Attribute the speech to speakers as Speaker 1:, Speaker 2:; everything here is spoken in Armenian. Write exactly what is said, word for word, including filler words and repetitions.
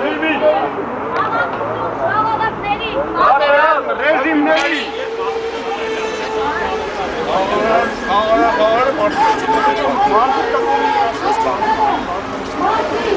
Speaker 1: Filmin.
Speaker 2: Bravo bak Neri.
Speaker 1: Rezim Neri. Ağır ağır ağır.